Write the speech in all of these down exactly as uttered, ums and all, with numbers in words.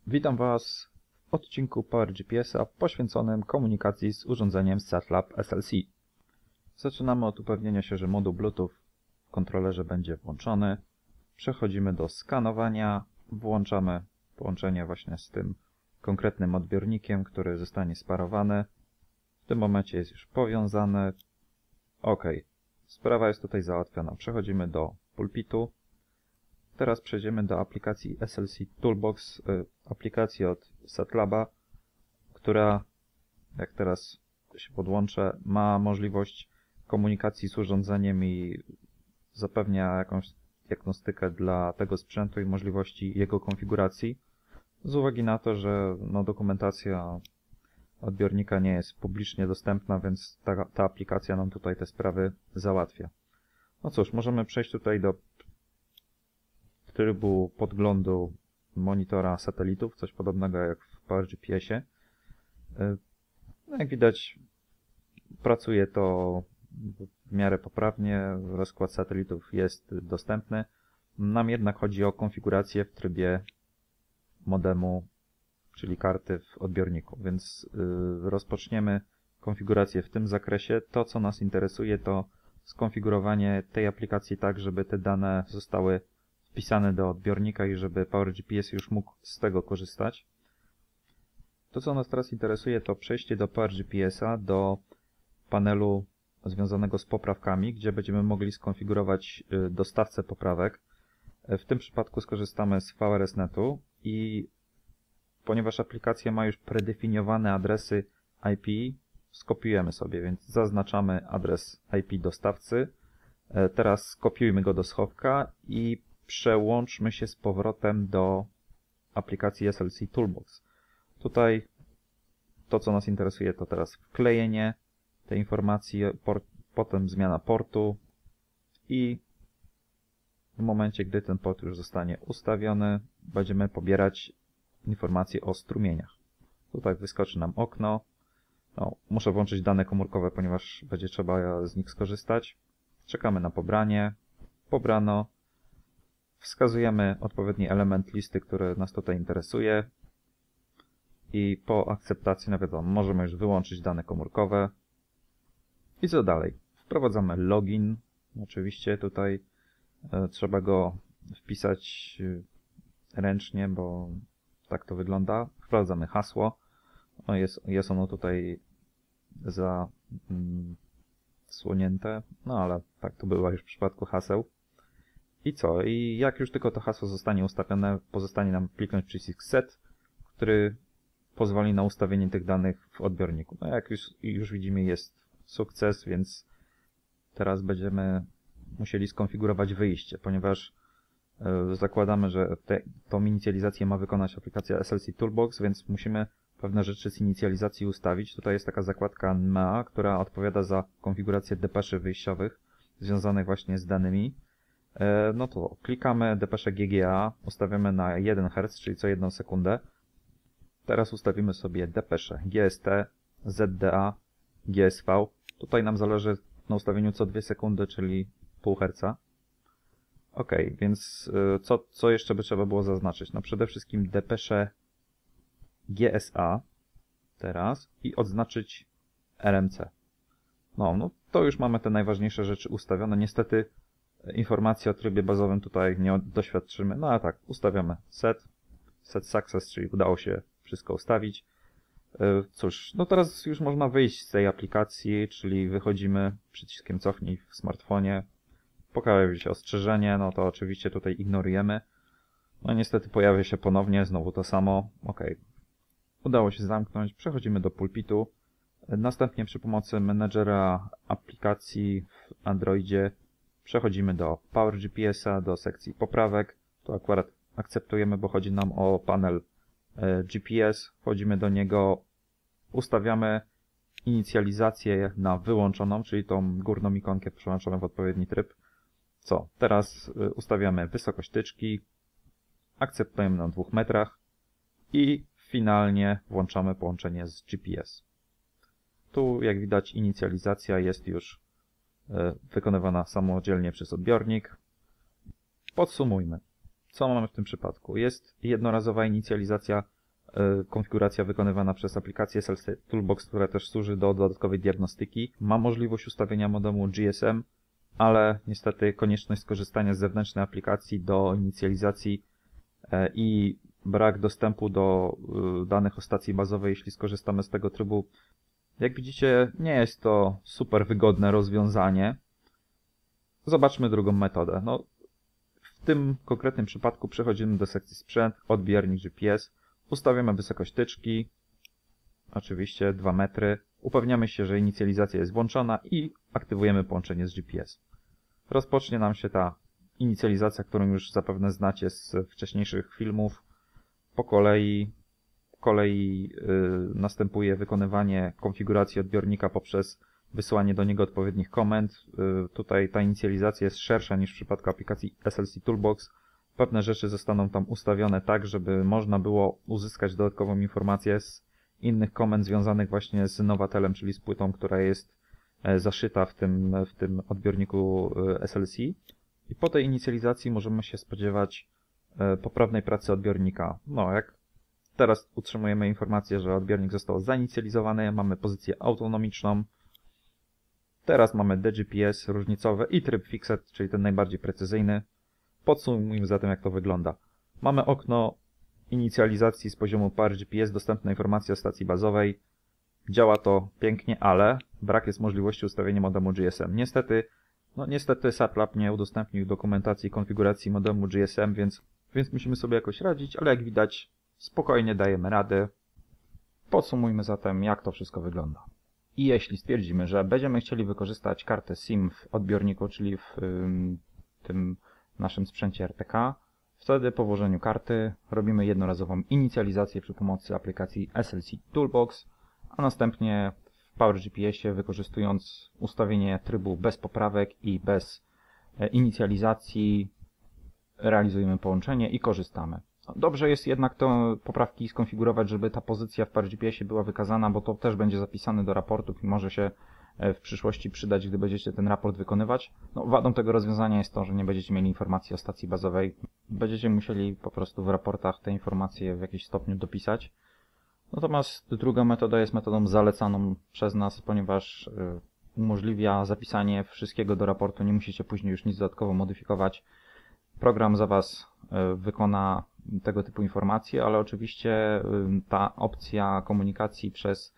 Witam Was w odcinku PowerGPS-a poświęconym komunikacji z urządzeniem SatLab S L C. Zaczynamy od upewnienia się, że moduł Bluetooth w kontrolerze będzie włączony. Przechodzimy do skanowania, włączamy połączenie właśnie z tym konkretnym odbiornikiem, który zostanie sparowany. W tym momencie jest już powiązany. OK, sprawa jest tutaj załatwiona. Przechodzimy do pulpitu. Teraz przejdziemy do aplikacji S L C Toolbox, aplikacji od SatLaba, która, jak teraz się podłączę, ma możliwość komunikacji z urządzeniem i zapewnia jakąś diagnostykę dla tego sprzętu i możliwości jego konfiguracji. Z uwagi na to, że no, dokumentacja odbiornika nie jest publicznie dostępna, więc ta, ta aplikacja nam tutaj te sprawy załatwia. No cóż, możemy przejść tutaj do trybu podglądu monitora satelitów, coś podobnego jak w PowerGPS-ie. No, jak widać, pracuje to w miarę poprawnie, rozkład satelitów jest dostępny. Nam jednak chodzi o konfigurację w trybie modemu, czyli karty w odbiorniku, więc yy, rozpoczniemy konfigurację w tym zakresie. To, co nas interesuje, to skonfigurowanie tej aplikacji tak, żeby te dane zostały wpisane do odbiornika i żeby PowerGPS już mógł z tego korzystać. To, co nas teraz interesuje, to przejście do PowerGPS-a, do panelu związanego z poprawkami, gdzie będziemy mogli skonfigurować dostawcę poprawek. W tym przypadku skorzystamy z V R S netu i ponieważ aplikacja ma już predefiniowane adresy I P, skopiujemy sobie, więc zaznaczamy adres I P dostawcy. Teraz skopiujmy go do schowka i przełączmy się z powrotem do aplikacji S L C Toolbox. Tutaj to, co nas interesuje, to teraz wklejenie tej informacji, port, potem zmiana portu i w momencie, gdy ten port już zostanie ustawiony, będziemy pobierać informacje o strumieniach. Tutaj wyskoczy nam okno. No, muszę włączyć dane komórkowe, ponieważ będzie trzeba z nich skorzystać. Czekamy na pobranie. Pobrano. Wskazujemy odpowiedni element listy, który nas tutaj interesuje i po akceptacji, no wiadomo, możemy już wyłączyć dane komórkowe. I co dalej? Wprowadzamy login. Oczywiście tutaj e, trzeba go wpisać e, ręcznie, bo tak to wygląda. Wprowadzamy hasło. No jest, jest ono tutaj zasłonięte, no ale tak to bywa już w przypadku haseł. I co? I jak już tylko to hasło zostanie ustawione, pozostanie nam kliknąć przycisk Set, który pozwoli na ustawienie tych danych w odbiorniku. No jak już, już widzimy, jest sukces, więc teraz będziemy musieli skonfigurować wyjście, ponieważ yy, zakładamy, że te, tą inicjalizację ma wykonać aplikacja S L C Toolbox, więc musimy pewne rzeczy z inicjalizacji ustawić. Tutaj jest taka zakładka N M A, która odpowiada za konfigurację depeszy wyjściowych związanych właśnie z danymi. No to klikamy depeszę G G A, ustawiamy na jeden herc, czyli co jedną sekundę. Teraz ustawimy sobie depeszę G S T, Z D A, G S V. Tutaj nam zależy na ustawieniu co dwie sekundy, czyli pół herca. Ok, więc co, co jeszcze by trzeba było zaznaczyć? No przede wszystkim depeszę G S A teraz i odznaczyć R M C. No, no to już mamy te najważniejsze rzeczy ustawione. Niestety informacji o trybie bazowym tutaj nie doświadczymy, no ale tak, ustawiamy set, set success, czyli udało się wszystko ustawić. Cóż, no teraz już można wyjść z tej aplikacji, czyli wychodzimy przyciskiem cofnij w smartfonie, pojawia się ostrzeżenie, no to oczywiście tutaj ignorujemy. No niestety pojawia się ponownie, znowu to samo, ok. Udało się zamknąć, przechodzimy do pulpitu, następnie przy pomocy menedżera aplikacji w Androidzie przechodzimy do PowerGPS-a, do sekcji poprawek. To akurat akceptujemy, bo chodzi nam o panel G P S. Wchodzimy do niego, ustawiamy inicjalizację na wyłączoną, czyli tą górną ikonkę przełączoną w odpowiedni tryb. Co? Teraz ustawiamy wysokość tyczki, akceptujemy na dwóch metrach i finalnie włączamy połączenie z G P S. Tu, jak widać, inicjalizacja jest już wykonywana samodzielnie przez odbiornik. Podsumujmy. Co mamy w tym przypadku? Jest jednorazowa inicjalizacja konfiguracja wykonywana przez aplikację S L C Toolbox, która też służy do dodatkowej diagnostyki. Ma możliwość ustawienia modemu G S M, ale niestety konieczność skorzystania z zewnętrznej aplikacji do inicjalizacji i brak dostępu do danych o stacji bazowej, jeśli skorzystamy z tego trybu. Jak widzicie, nie jest to super wygodne rozwiązanie. Zobaczmy drugą metodę. No, w tym konkretnym przypadku przechodzimy do sekcji sprzęt, odbiernik G P S, ustawiamy wysokość tyczki, oczywiście dwa metry, upewniamy się, że inicjalizacja jest włączona i aktywujemy połączenie z G P S. Rozpocznie nam się ta inicjalizacja, którą już zapewne znacie z wcześniejszych filmów. Po kolei, po kolei yy, następuje wykonywanie konfiguracji odbiornika poprzez wysyłanie do niego odpowiednich komend. Yy, tutaj ta inicjalizacja jest szersza niż w przypadku aplikacji S L C Toolbox. Pewne rzeczy zostaną tam ustawione tak, żeby można było uzyskać dodatkową informację z innych komend związanych właśnie z Novatelem, czyli z płytą, która jest zaszyta w tym, w tym odbiorniku S L C. I po tej inicjalizacji możemy się spodziewać poprawnej pracy odbiornika. No, jak teraz utrzymujemy informację, że odbiornik został zainicjalizowany, mamy pozycję autonomiczną. Teraz mamy D G P S różnicowe i tryb Fixed, czyli ten najbardziej precyzyjny. Podsumujmy zatem, jak to wygląda. Mamy okno inicjalizacji z poziomu Power G P S, dostępna informacja o stacji bazowej. Działa to pięknie, ale brak jest możliwości ustawienia modemu G S M. Niestety, no niestety SATLab nie udostępnił dokumentacji konfiguracji modemu G S M, więc, więc musimy sobie jakoś radzić, ale jak widać, spokojnie dajemy radę. Podsumujmy zatem, jak to wszystko wygląda. I jeśli stwierdzimy, że będziemy chcieli wykorzystać kartę SIM w odbiorniku, czyli w ym, tym naszym sprzęcie R T K, wtedy po włożeniu karty robimy jednorazową inicjalizację przy pomocy aplikacji S L C Toolbox, a następnie w Power G P S-ie, wykorzystując ustawienie trybu bez poprawek i bez inicjalizacji, realizujemy połączenie i korzystamy. Dobrze jest jednak te poprawki skonfigurować, żeby ta pozycja w Power G P S-ie była wykazana, bo to też będzie zapisane do raportów i może się w przyszłości przydać, gdy będziecie ten raport wykonywać. No, wadą tego rozwiązania jest to, że nie będziecie mieli informacji o stacji bazowej. Będziecie musieli po prostu w raportach te informacje w jakimś stopniu dopisać. Natomiast druga metoda jest metodą zalecaną przez nas, ponieważ umożliwia zapisanie wszystkiego do raportu. Nie musicie później już nic dodatkowo modyfikować. Program za Was wykona tego typu informacje, ale oczywiście ta opcja komunikacji przez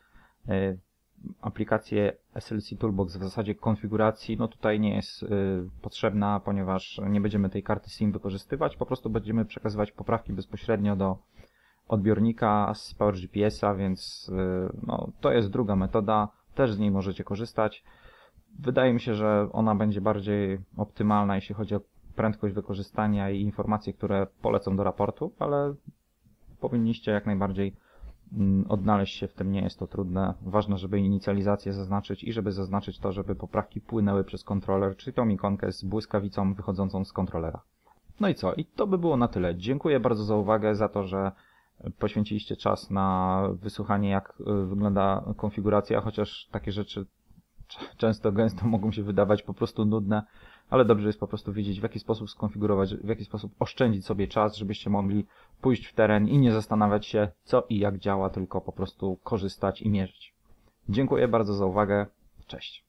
aplikację S L C Toolbox w zasadzie konfiguracji, no tutaj nie jest potrzebna, ponieważ nie będziemy tej karty SIM wykorzystywać, po prostu będziemy przekazywać poprawki bezpośrednio do odbiornika z Power G P S-a, więc no, to jest druga metoda, też z niej możecie korzystać. Wydaje mi się, że ona będzie bardziej optymalna, jeśli chodzi o prędkość wykorzystania i informacje, które polecą do raportu, ale powinniście jak najbardziej odnaleźć się w tym, nie jest to trudne. Ważne, żeby inicjalizację zaznaczyć i żeby zaznaczyć to, żeby poprawki płynęły przez kontroler, czyli tą ikonkę z błyskawicą wychodzącą z kontrolera. No i co? I to by było na tyle. Dziękuję bardzo za uwagę, za to, że poświęciliście czas na wysłuchanie, jak wygląda konfiguracja, chociaż takie rzeczy często, gęsto mogą się wydawać po prostu nudne, ale dobrze jest po prostu wiedzieć, w jaki sposób skonfigurować, w jaki sposób oszczędzić sobie czas, żebyście mogli pójść w teren i nie zastanawiać się, co i jak działa, tylko po prostu korzystać i mierzyć. Dziękuję bardzo za uwagę. Cześć.